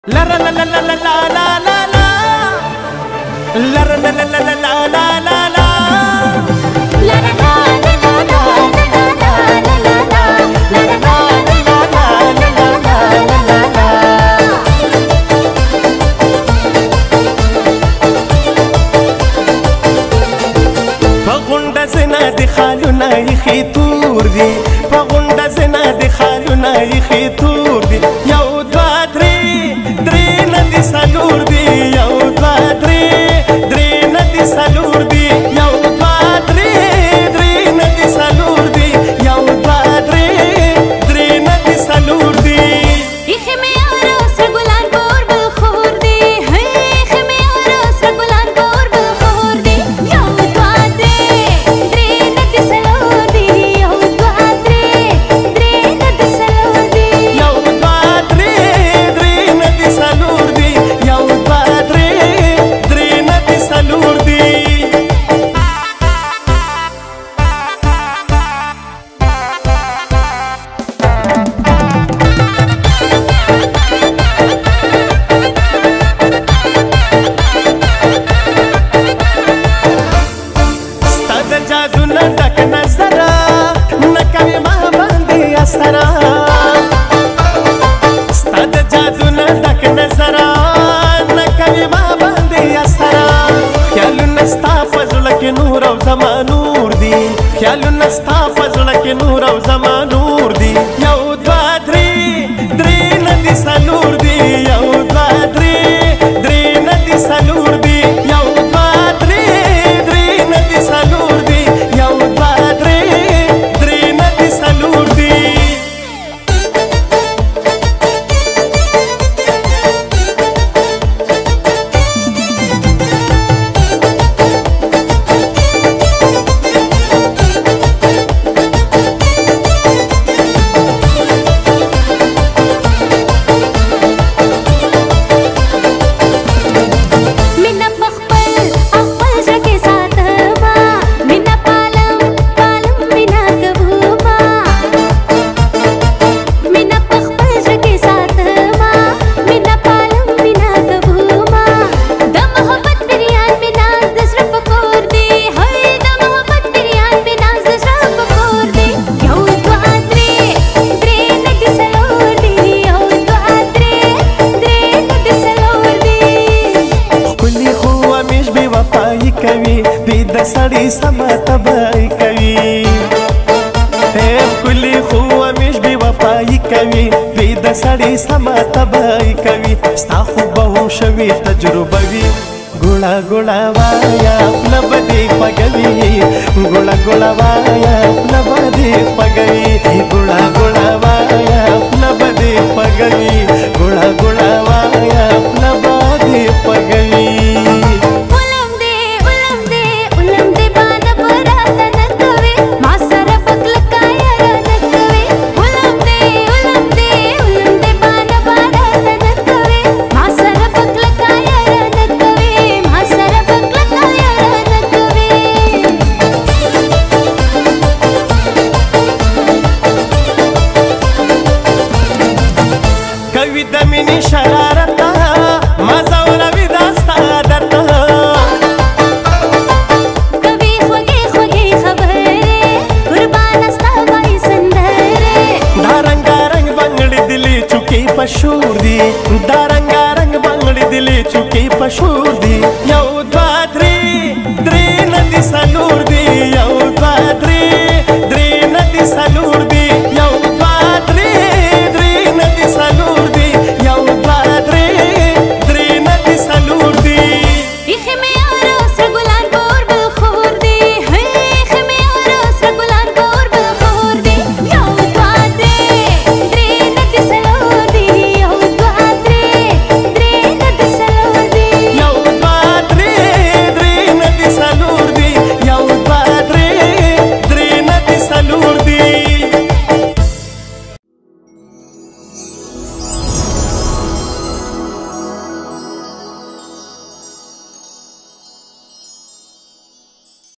La la la la la la la la la la. La la la la la la la la la la. La la la la la la la la la la. La la la la la la la la la. Pagunda zina di khaluna ikhi tur di. Pagunda zina di khaluna ikhi tur di. Salur di yau dwa dre nadi salur di yau dwa dre nadi salur di yau dwa dre nadi salur di ikhe me aros gulan bor bul khor di ikhe me aros gulan bor bul khor di yau dwa dre nadi salur di yau dwa dre nadi salur di yau dwa dre nadi salur di yau dwa dre nadi salur di stada jadu na dak nazara na kavi ma bandi asara stada jadu na dak nazara نور او زما نور دی خیال نستا فضل کې نور او زما نور دی یو دوا درې ندی سلور دی یو دوا درې ندی سلور دی یو دوا درې ندی سلور دی یو دوا درې ندی سلور دی د سړی سما تبای کوي کلی خو همیش بی وفای کوي د سړی سما تبای کوي ستا خو به شوي تجربه وي ګوړه ګوړه وایا خپله به دې خوږوي ګوړه ګوړه وایا خپله به دې خوږوي ګوړه ګوړه وایا خپله به دې خوږوي ګوړه ګوړه وایا خپله به دې خوږوي کوي د مینې شرارت مزه ولوي دا ستا عادت کوي خوږې خوږې خبرې قربانه ستا وایي سندرې دا رنګارنګ بنګړې دلې چوکې په شور دي دا رنګارنګ بنګړې دلې چوکې په شور دي یو دوه درې